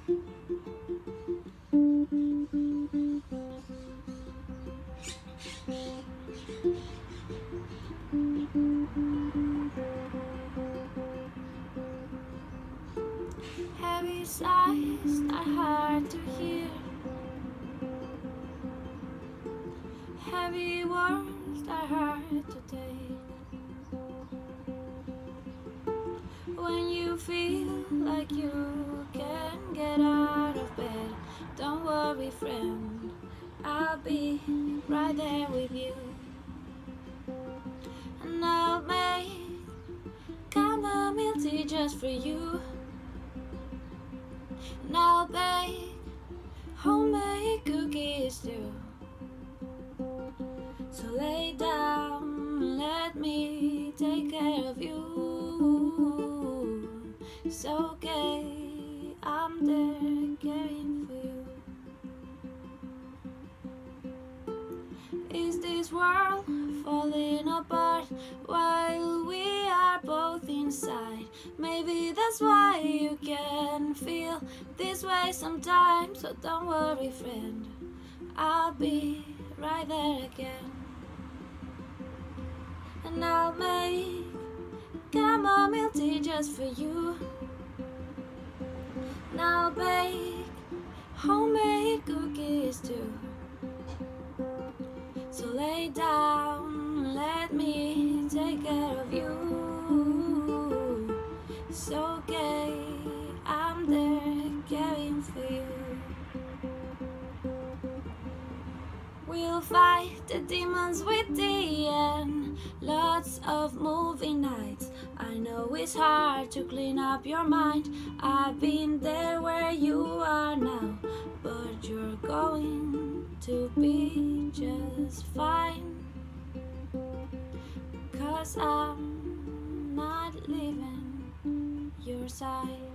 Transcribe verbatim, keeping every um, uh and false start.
Heavy sighs, not hard to hear. Heavy words are hard to take. When you feel like you can't get out of bed, don't worry, friend, I'll be right there with you. And I'll make chamomile tea just for you. And I'll bake homemade cookies too. So lay down, let me take care of you. It's okay, I'm there caring for you. Is this world falling apart while we are both inside? Maybe that's why you can feel this way sometimes. So don't worry, friend, I'll be right there again. And I'll make chamomile tea just for you. And I'll bake homemade cookies too. So lay down, let me take care of you. It's okay, I'm there caring for you. We'll fight the demons with tea and lots of movie nights. I know it's hard to clean up your mind. I've been there where you are now, but you're going to be just fine. 'Cause I'm not leaving your side.